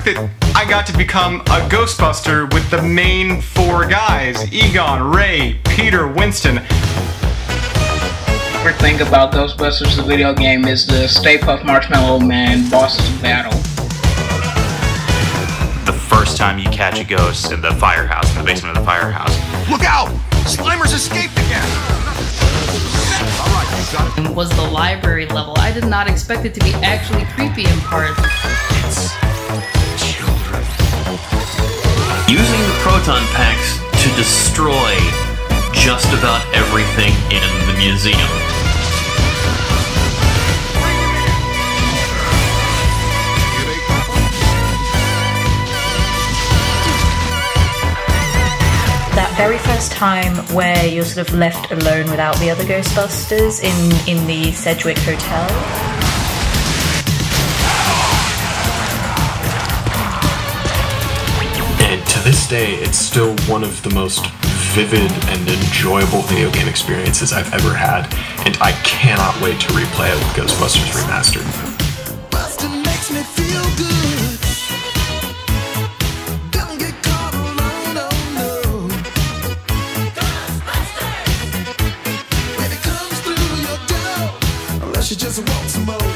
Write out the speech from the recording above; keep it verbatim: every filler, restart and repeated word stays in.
fact that I got to become a Ghostbuster with the main four guys, Egon, Ray, Peter, Winston. My favorite thing about Ghostbusters, the video game, is the Stay Puft Marshmallow Man bosses battle. The first time you catch a ghost in the firehouse, in the basement of the firehouse. Look out! Slimer's escaped again! Alright, you got it. Was the library level. I did not expect it to be actually creepy in parts. It's children. Using the proton packs to destroy just about everything in the museum. That very first time where you're sort of left alone without the other Ghostbusters in, in the Sedgwick Hotel. And to this day, it's still one of the most vivid and enjoyable video game experiences I've ever had, and I cannot wait to replay it with Ghostbusters Remastered. Makes me feel good. Don't get caught alone, no, no. Ghostbusters! When it comes through your door, unless you just want some more.